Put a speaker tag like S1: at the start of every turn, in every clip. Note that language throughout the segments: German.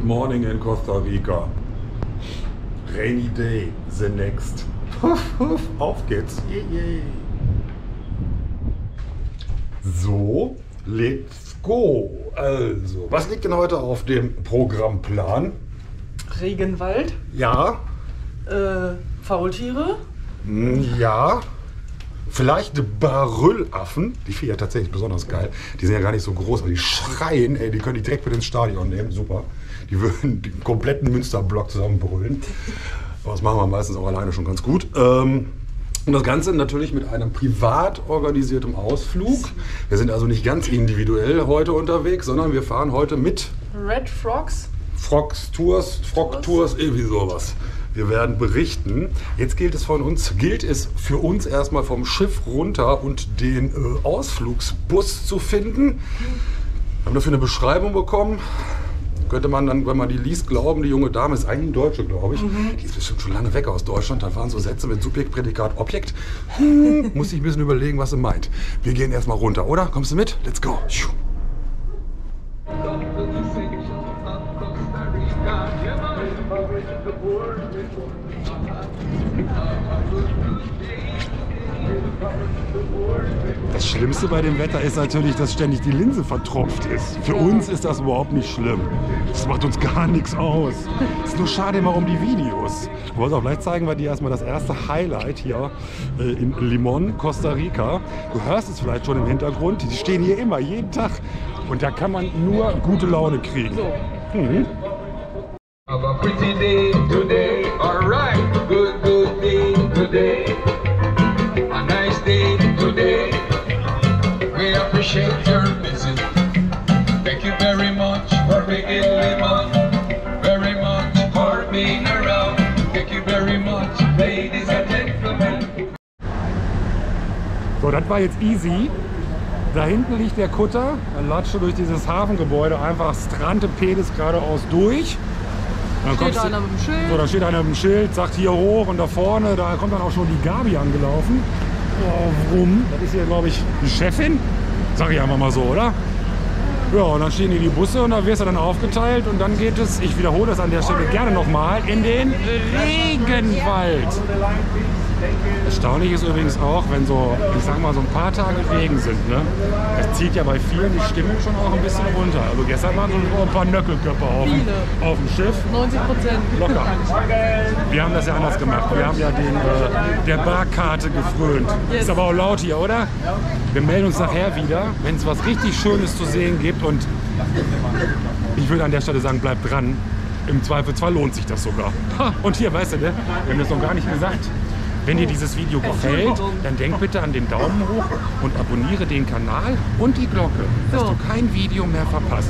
S1: morning in Costa Rica. Rainy day, the next. Auf geht's. So, let's go. Also, was liegt denn heute auf dem Programmplan?
S2: Regenwald.
S1: Ja.
S2: Faultiere.
S1: Ja. Vielleicht Barüllaffen. Die finde ich ja tatsächlich besonders geil. Die sind ja gar nicht so groß, aber die schreien. Ey, die können die direkt mit ins Stadion nehmen. Super. Die würden den kompletten Münsterblock zusammenbrüllen. Aber das machen wir meistens auch alleine schon ganz gut. Und das Ganze natürlich mit einem privat organisiertem Ausflug. Wir sind also nicht ganz individuell heute unterwegs, sondern wir fahren heute mit
S2: Red Frogs.
S1: Frog Tours, irgendwie sowas. Wir werden berichten. Jetzt gilt es für uns erstmal vom Schiff runter und den Ausflugsbus zu finden. Wir haben dafür eine Beschreibung bekommen. Könnte man dann, wenn man die liest, glauben, die junge Dame ist eigentlich eine Deutsche, glaube ich. Die ist bestimmt schon lange weg aus Deutschland. Da waren so Sätze mit Subjekt, Prädikat, Objekt. Muss ich ein bisschen überlegen, was sie meint. Wir gehen erstmal runter, oder? Kommst du mit? Let's go. Das Schlimmste bei dem Wetter ist natürlich, dass ständig die Linse vertropft ist. Für uns ist das überhaupt nicht schlimm. Das macht uns gar nichts aus. Es ist nur schade immer um die Videos. Aber gleich zeigen wir dir erstmal das erste Highlight hier in Limón, Costa Rica. Du hörst es vielleicht schon im Hintergrund. Die stehen hier immer, jeden Tag. Und da kann man nur gute Laune kriegen.
S3: Have a pretty day today, alright, good day today, a nice day today, we appreciate your visit, thank you very much for making Limón, very much for being around, thank you very much, ladies and gentlemen.
S1: So, das war jetzt easy. Da hinten liegt der Kutter, er latscht durch dieses Hafengebäude einfach Strante Pedis geradeaus durch. Dann
S2: Steht einer mit dem Schild.
S1: So, da steht einer mit dem Schild, sagt hier hoch und da vorne, da kommt dann auch schon die Gabi angelaufen. Oh, rum. Das ist hier, glaube ich, die Chefin. Sag ich einfach mal so, oder? Ja, und dann stehen hier die Busse und da wirst du dann aufgeteilt und dann geht es, ich wiederhole das an der Stelle gerne nochmal, in den Regenwald. Erstaunlich ist übrigens auch, wenn so, ich sag mal, so ein paar Tage Regen sind, ne? Das zieht ja bei vielen die Stimmung schon auch ein bisschen runter. Also gestern waren so ein paar Nöckelköpfe auf dem Schiff.
S2: 90%.
S1: Locker. Wir haben das ja anders gemacht. Wir haben ja der Barkarte gefrönt.
S2: Yes.
S1: Ist aber auch laut hier, oder? Wir melden uns nachher wieder, wenn es was richtig Schönes zu sehen gibt. Und ich würde an der Stelle sagen, bleibt dran. Im Zweifelsfall lohnt sich das sogar. Ha, und hier, weißt du, ne? Wir haben das noch gar nicht gesagt. Wenn dir dieses Video gefällt, dann denk bitte an den Daumen hoch und abonniere den Kanal und die Glocke, dass du kein Video mehr verpasst.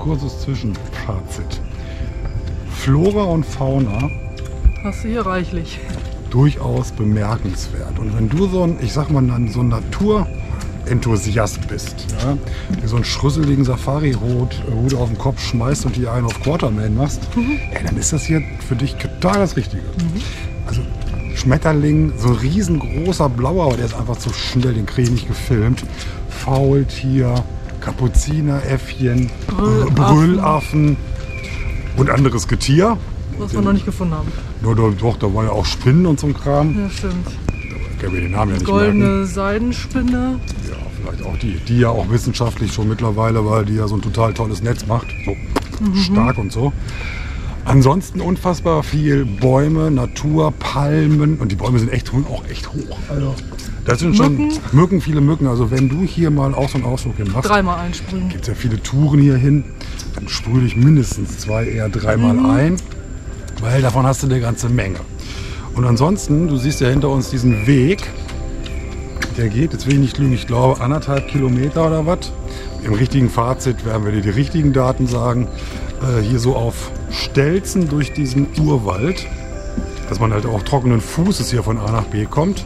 S1: kurzes Zwischenfazit. Flora und Fauna
S2: Hast du hier reichlich.
S1: durchaus bemerkenswert. Und wenn du so ein, ich sag mal, so ein Naturenthusiast bist, ja, die so einen schrüsseligen Safari-Hut auf den Kopf schmeißt und die einen auf Quarterman machst, ey, dann ist das hier für dich total das Richtige. Also Schmetterling, so ein riesengroßer Blauer, aber der ist einfach zu schnell, den kriege ich nicht gefilmt. Faultier, Kapuzineräffchen, Brüllaffen und anderes Getier.
S2: Was wir noch nicht gefunden haben.
S1: Doch, da waren ja auch Spinnen und so ein Kram.
S2: Ja, stimmt.
S1: Ich kann mir den Namen ja nicht
S2: Goldene
S1: merken.
S2: Seidenspinne.
S1: Ja, vielleicht auch die ja auch wissenschaftlich schon mittlerweile, weil die ja so ein total tolles Netz macht. So stark und so. Ansonsten unfassbar viel Bäume, Natur, Palmen. Und die Bäume sind auch echt hoch. Also, das sind schon Mücken, viele Mücken. Also wenn du hier mal auch so einen Ausflug hin machst,
S2: Dreimal einspringen.
S1: gibt es ja viele Touren hier hin, dann sprühe dich mindestens 2, eher 3-mal ein, weil davon hast du eine ganze Menge. Und ansonsten, du siehst ja hinter uns diesen Weg, der geht, jetzt will ich nicht lügen, ich glaube 1,5 Kilometer oder was. Im richtigen Fazit werden wir dir die richtigen Daten sagen. Hier so auf Stelzen durch diesen Urwald, dass man halt auch trockenen Fußes hier von A nach B kommt.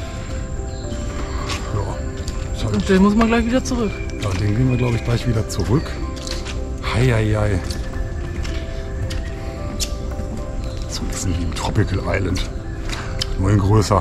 S1: Ja, ist halt,
S2: Und den muss man gleich wieder zurück.
S1: ja, den gehen wir, glaube ich, gleich wieder zurück. Heieiei. So ein bisschen wie im Tropical Island. Nur in größer.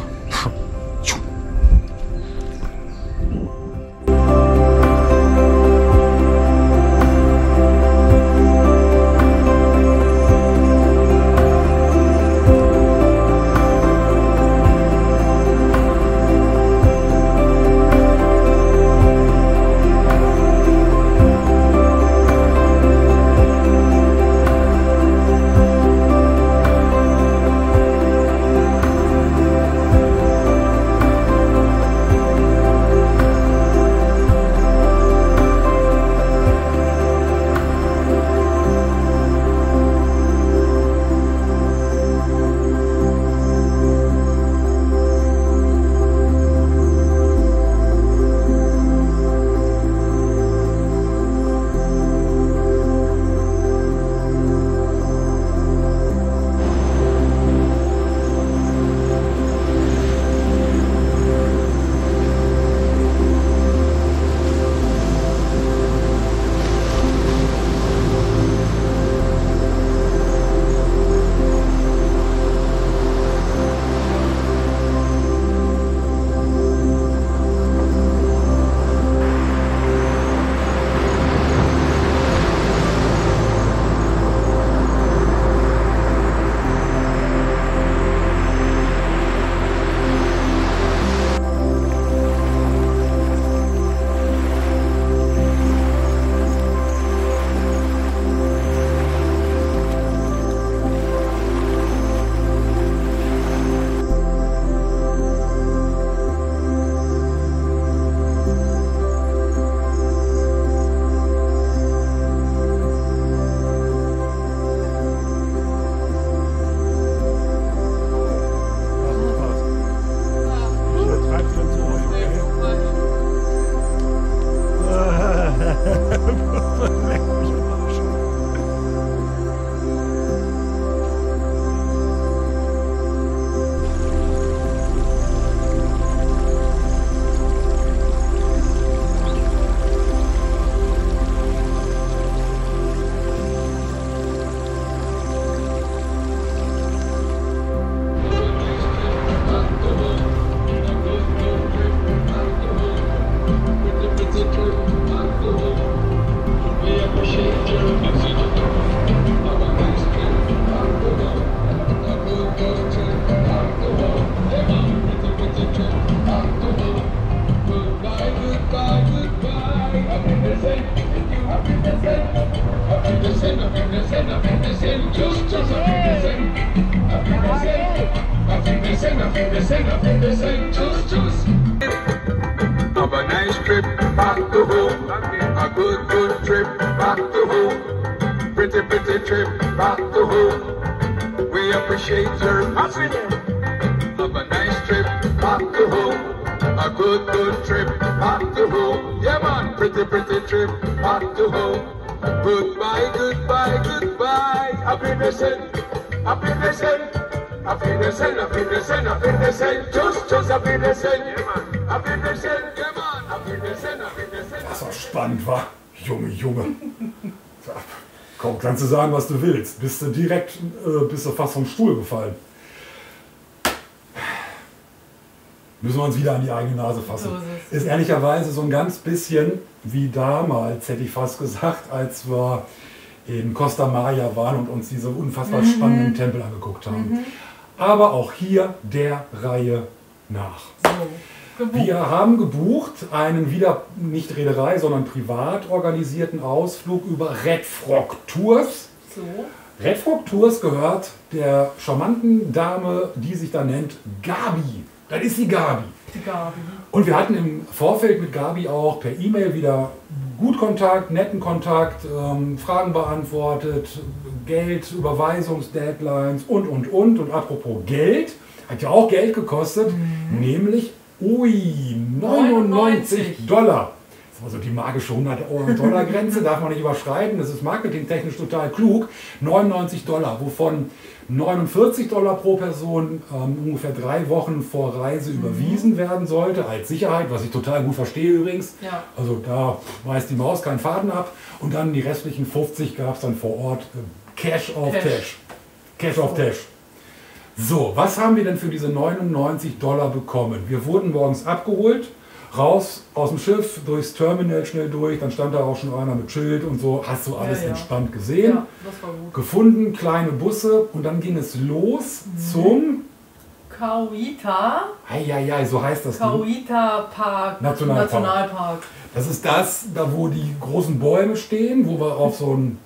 S3: Have a nice trip back to home. A good trip back to home. Pretty trip back to home. We appreciate your passage. Have a nice trip back to home. A good, good trip back to home. Yeah, man, pretty, pretty trip back to home. Goodbye, goodbye, goodbye. Auf Wiedersehen, auf Wiedersehen. Auf Wiedersehen, auf Wiedersehen, auf Wiedersehen. Tschüss, tschüss, auf Wiedersehen. Yeah, man, auf Wiedersehen, yeah, man. Auf Wiedersehen, auf Wiedersehen.
S1: Das war spannend, war. Junge, Junge. Komm, kannst du sagen, was du willst. Bist du fast vom Stuhl gefallen. Müssen wir uns wieder an die eigene Nase fassen.
S2: So
S1: ist ehrlicherweise so ein ganz bisschen wie damals, hätte ich fast gesagt, als wir in Costa Maya waren und uns diese unfassbar spannenden Tempel angeguckt haben. Aber auch hier der Reihe nach.
S2: So, gebucht.
S1: Wir haben gebucht einen wieder nicht Reederei, sondern privat organisierten Ausflug über Red Frog Tours.
S2: So.
S1: Red Frog Tours gehört der charmanten Dame, die sich da nennt Gabi. Das ist die Gabi.
S2: Die Gabi.
S1: Und wir hatten im Vorfeld mit Gabi auch per E-Mail wieder gut Kontakt, netten Kontakt, Fragen beantwortet, Geld, Überweisungsdeadlines und. Und apropos Geld, hat ja auch Geld gekostet, nämlich 99 Dollar. Also die magische 100-Dollar-Grenze darf man nicht überschreiten. Das ist marketingtechnisch total klug. 99 Dollar, wovon 49 Dollar pro Person ungefähr 3 Wochen vor Reise überwiesen werden sollte, als Sicherheit, was ich total gut verstehe übrigens.
S2: Ja.
S1: Also da reißt die Maus keinen Faden ab. Und dann die restlichen 50 gab es dann vor Ort Cash of Cash. Cash of Cash. So, was haben wir denn für diese 99 Dollar bekommen? Wir wurden morgens abgeholt, raus aus dem Schiff, durchs Terminal schnell durch, dann stand da auch schon einer mit Schild und so, hast du alles entspannt gesehen.
S2: Ja, das war gut.
S1: Gefunden, kleine Busse und dann ging es los zum
S2: Kauita.
S1: Eieiei, so heißt das Ding.
S2: Kauita Park. Nationalpark.
S1: Das ist das, da wo die großen Bäume stehen, wo wir auf so einem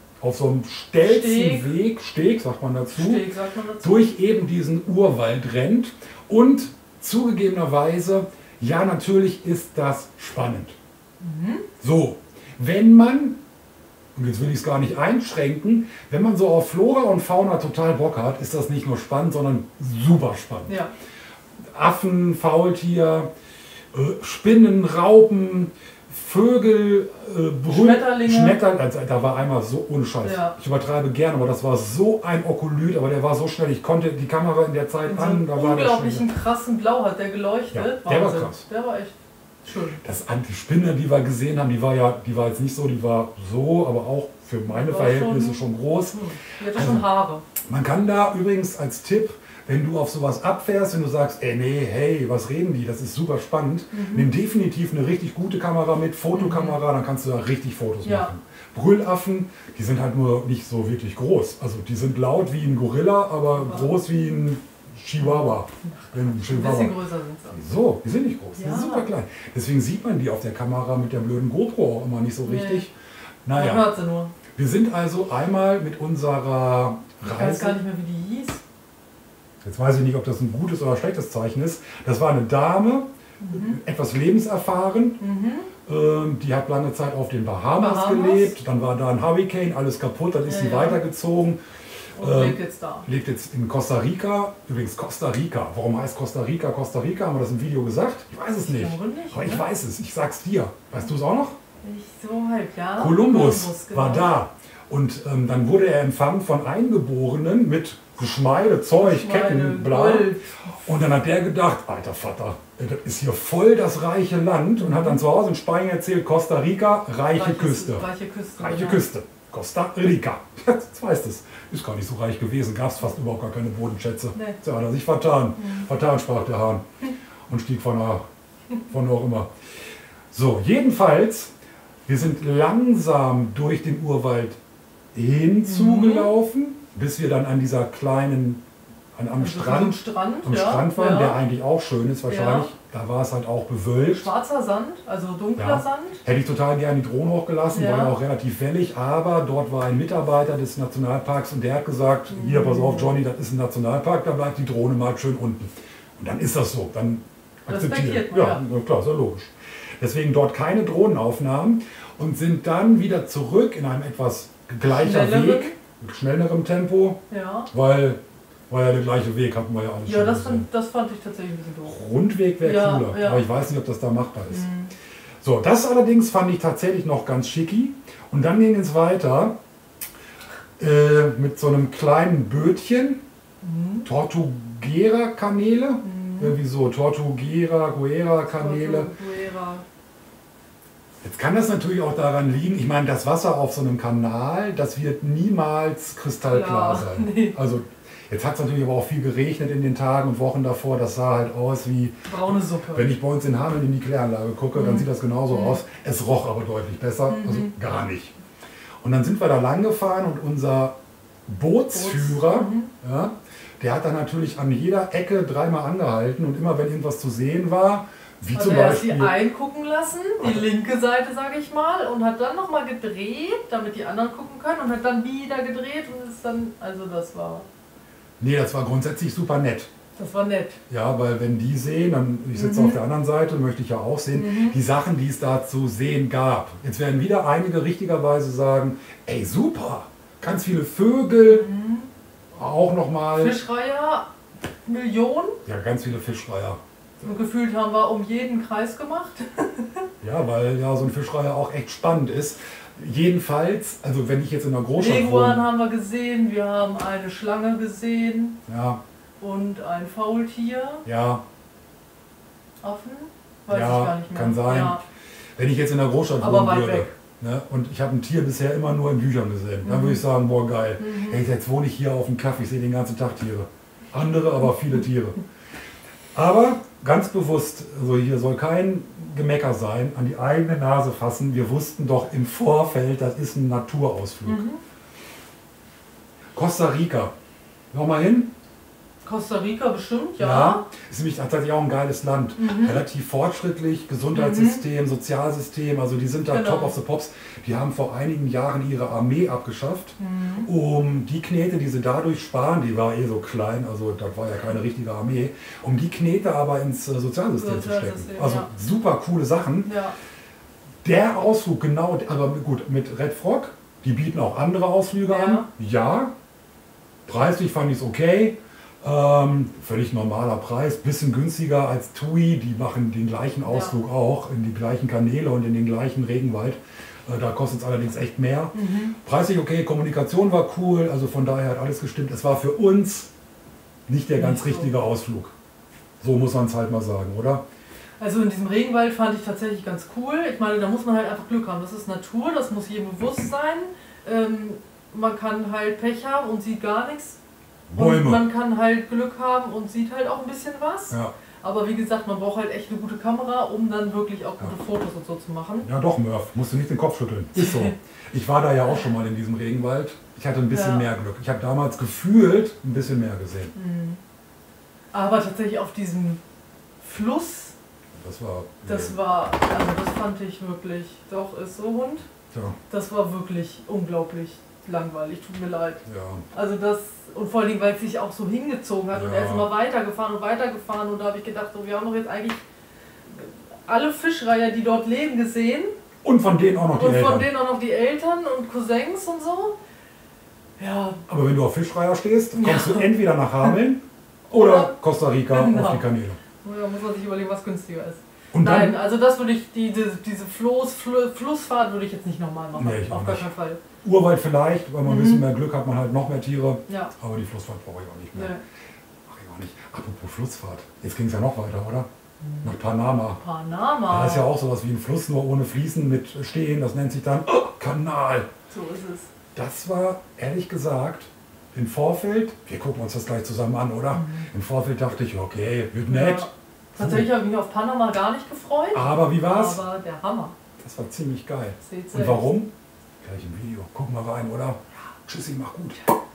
S1: stelzen Weg, Steg sagt man dazu, durch eben diesen Urwald rennt. Und zugegebenerweise, ja, natürlich ist das spannend. So, wenn man, und jetzt will ich es gar nicht einschränken, wenn man so auf Flora und Fauna total Bock hat, ist das nicht nur spannend, sondern super spannend.
S2: Ja.
S1: Affen, Faultier, Spinnen, Raupen, Vögel,
S2: Schmetterlinge.
S1: Also, da war einmal so ohne Scheiß.
S2: Ja.
S1: Ich übertreibe gerne, aber das war so ein Okolyt, aber der war so schnell. Ich konnte die Kamera in der Zeit an. Da war
S2: unglaublichen krassen Blau hat der geleuchtet.
S1: Ja, der war krass.
S2: Der war echt schön.
S1: Die Spinne, die wir gesehen haben, die war jetzt nicht so, die war so, aber auch für meine Verhältnisse schon groß.
S2: Die hatte schon Haare.
S1: Man kann da übrigens als Tipp, wenn du auf sowas abfährst, wenn du sagst, hey, was reden die, das ist super spannend, nimm definitiv eine richtig gute Kamera mit, Fotokamera, dann kannst du da richtig Fotos machen. Brüllaffen, die sind halt nur nicht so wirklich groß. Also die sind laut wie ein Gorilla, aber groß wie ein Chihuahua.
S2: Ein bisschen größer sind sie.
S1: So, die sind nicht groß, die sind super klein. Deswegen sieht man die auf der Kamera mit der blöden GoPro auch immer nicht so richtig. Naja,
S2: man hört sie nur.
S1: Wir sind also einmal mit unserer Reise...
S2: Ich weiß gar nicht mehr, wie die hieß.
S1: Jetzt weiß ich nicht, ob das ein gutes oder schlechtes Zeichen ist. Das war eine Dame, etwas lebenserfahren. Die hat lange Zeit auf den Bahamas gelebt. Dann war da ein Hurricane, alles kaputt. Dann ist sie weitergezogen.
S2: Und lebt jetzt da.
S1: Lebt jetzt in Costa Rica. Übrigens Costa Rica. Warum heißt Costa Rica Costa Rica? Haben wir das im Video gesagt? Ich weiß es nicht. Aber ich weiß es. Ich sag's dir. Weißt du es auch noch?
S2: Ich so halb, ja.
S1: Kolumbus
S2: genau.
S1: war da. Und dann wurde er empfangen von Eingeborenen mit Geschmeide, Zeug, Ketten, bla.
S2: Gold.
S1: Und dann hat der gedacht, alter Vater, das ist hier voll das reiche Land. Und hat dann zu Hause in Spanien erzählt, Costa Rica, reiche Küste. Reiche Küste. Costa Rica. Jetzt weißt du es. Ist gar nicht so reich gewesen. Gab es fast überhaupt gar keine Bodenschätze.
S2: Nee.
S1: Da hat er sich vertan. Vertan, sprach der Hahn. Und stieg von wo auch immer. So, jedenfalls, wir sind langsam durch den Urwald hinzugelaufen, bis wir dann an dieser kleinen, am Strand waren, der eigentlich auch schön ist wahrscheinlich. Da war es halt auch bewölkt.
S2: Schwarzer Sand, also dunkler Sand.
S1: Hätte ich total gerne die Drohne hochgelassen, war ja auch relativ wellig, aber dort war ein Mitarbeiter des Nationalparks und der hat gesagt, hier, pass auf Johnny, das ist ein Nationalpark, da bleibt die Drohne mal schön unten. Und dann ist das so, dann akzeptieren. Ja, klar, ist ja logisch. Deswegen dort keine Drohnenaufnahmen und sind dann wieder zurück in einem etwas gleicher Weg, mit schnellerem Tempo, weil War ja der gleiche Weg, hatten wir ja alles
S2: Ja,
S1: schon
S2: das
S1: gesehen.
S2: fand ich tatsächlich ein bisschen doof.
S1: Rundweg wäre
S2: Ja,
S1: cooler,
S2: ja.
S1: aber ich weiß nicht, ob das da machbar ist. So, das allerdings fand ich tatsächlich noch ganz schicki. Und dann ging es weiter mit so einem kleinen Bötchen, Tortuguera-Kanäle, irgendwie so Tortuguera-Kanäle.
S2: Tortuguera.
S1: Jetzt kann das natürlich auch daran liegen, ich meine, das Wasser auf so einem Kanal, das wird niemals kristallklar
S2: Ja,
S1: sein.
S2: nee.
S1: Also jetzt hat es natürlich aber auch viel geregnet in den Tagen und Wochen davor, das sah halt aus wie,
S2: Braune Suppe.
S1: wenn ich bei uns in Hameln in die Kläranlage gucke, dann sieht das genauso aus. Es roch aber deutlich besser, also gar nicht. Und dann sind wir da lang gefahren und unser Bootsführer, ja, der hat dann natürlich an jeder Ecke dreimal angehalten und immer wenn irgendwas zu sehen war, wie
S2: Also
S1: zum
S2: er hat sie
S1: Beispiel...
S2: eingucken lassen, die linke Seite, sage ich mal, und hat dann nochmal gedreht, damit die anderen gucken können, und hat dann wieder gedreht und ist dann, also das war
S1: Nee, das war grundsätzlich super nett.
S2: nett.
S1: Ja, weil wenn die sehen, dann, ich sitze auf der anderen Seite, möchte ich ja auch sehen, die Sachen, die es da zu sehen gab. Jetzt werden wieder einige richtigerweise sagen, ey super, ganz viele Vögel, auch nochmal,
S2: Fischreiher, Millionen,
S1: ja ganz viele Fischreiher.
S2: und gefühlt haben wir um jeden Kreis gemacht.
S1: Ja, weil ja so ein Fischreiher auch echt spannend ist. Jedenfalls, also wenn ich jetzt in einer Großstadt
S2: Leguan
S1: wohne,
S2: haben wir gesehen, wir haben eine Schlange gesehen
S1: ja,
S2: und ein Faultier,
S1: ja,
S2: Affen, weiß
S1: Ja,
S2: ich gar nicht mehr.
S1: kann sein.
S2: Ja.
S1: wenn ich jetzt in einer Großstadt
S2: Aber
S1: wohnen
S2: weit
S1: würde,
S2: weg.
S1: ne, und ich habe ein Tier bisher immer nur in Büchern gesehen, dann würde ich sagen, boah geil, hey, jetzt wohne ich hier auf dem Kaff, ich sehe den ganzen Tag Tiere. Andere, aber viele Tiere. Aber ganz bewusst, also hier soll kein Gemecker sein, an die eigene Nase fassen. Wir wussten doch im Vorfeld, das ist ein Naturausflug. Costa Rica. Nochmal hin?
S2: Costa Rica bestimmt, ja.
S1: Ist nämlich tatsächlich auch ein geiles Land. Relativ fortschrittlich, Gesundheitssystem, Sozialsystem, also die sind da
S2: Genau.
S1: top of the pops. Die haben vor einigen Jahren ihre Armee abgeschafft, um die Knete, die sie dadurch sparen, die war eh so klein, also das war ja keine richtige Armee, um die Knete aber ins Sozialsystem zu stecken. Also
S2: ja.
S1: super coole Sachen.
S2: Ja.
S1: Der Ausflug genau, aber gut, mit Red Frog, die bieten auch andere Ausflüge
S2: Ja.
S1: an. Ja, preislich fand ich es okay. Völlig normaler Preis, bisschen günstiger als TUI, die machen den gleichen Ausflug auch, in die gleichen Kanäle und in den gleichen Regenwald. Da kostet es allerdings echt mehr. Preislich okay, Kommunikation war cool, also von daher hat alles gestimmt. Es war für uns nicht der ganz
S2: Nicht so.
S1: richtige Ausflug. So muss man es halt mal sagen, oder?
S2: Also in diesem Regenwald fand ich tatsächlich ganz cool. Ich meine, da muss man halt einfach Glück haben. Das ist Natur, das muss jedem bewusst sein. Man kann halt Pech haben und sieht gar nichts. Und
S1: Bäume.
S2: man kann halt Glück haben und sieht halt auch ein bisschen was.
S1: Ja.
S2: Aber wie gesagt, man braucht halt echt eine gute Kamera, um dann wirklich auch gute Fotos und so zu machen.
S1: Ja doch, Murph, musst du nicht den Kopf schütteln. Ist so. Ich war da ja auch schon mal in diesem Regenwald. Ich hatte ein bisschen
S2: Ja.
S1: mehr Glück. Ich habe damals gefühlt ein bisschen mehr gesehen.
S2: Aber tatsächlich auf diesem Fluss,
S1: Das war...
S2: das war, also das fand ich wirklich, doch ist so Hund,
S1: Ja,
S2: das war wirklich unglaublich langweilig, tut mir leid.
S1: ja.
S2: Also das, und vor allem, weil es sich auch so hingezogen hat und
S1: Ja.
S2: er ist immer weitergefahren und da habe ich gedacht, so, wir haben doch jetzt eigentlich alle Fischreiher, die dort leben, gesehen
S1: Und von denen auch noch die
S2: und
S1: Eltern.
S2: von denen auch noch die Eltern und Cousins und so. Ja,
S1: Aber wenn du auf Fischreiher stehst, kommst
S2: Ja.
S1: du entweder nach Hameln oder
S2: Oder-
S1: Costa Rica
S2: Genau.
S1: auf die Kanäle.
S2: da muss man sich überlegen, was günstiger ist.
S1: Und dann,
S2: Nein, also das würde ich, diese Flussfahrt würde ich jetzt nicht nochmal machen.
S1: Nee, ich auch
S2: auf gar
S1: nicht.
S2: keinen Fall.
S1: Urwald vielleicht, weil man ein bisschen mehr Glück hat, man halt noch mehr Tiere.
S2: Ja.
S1: Aber die Flussfahrt brauche ich auch nicht mehr.
S2: Ne.
S1: Mach ich auch nicht. Apropos Flussfahrt. Jetzt ging es ja noch weiter, oder? Nach Panama.
S2: Panama.
S1: Da ist ja auch sowas wie ein Fluss, nur ohne Fließen mit Stehen. Das nennt sich dann Kanal.
S2: So ist es.
S1: Das war, ehrlich gesagt, im Vorfeld, wir gucken uns das gleich zusammen an, oder? Im Vorfeld dachte ich, okay, wird nett.
S2: Ja. Tatsächlich habe ich mich auf Panama gar nicht gefreut.
S1: Aber wie war's?
S2: Aber der Hammer.
S1: Das war ziemlich geil.
S2: Seht
S1: Und
S2: selbst.
S1: warum? Gleich im Video. Gucken wir rein, oder? Tschüssi, mach gut.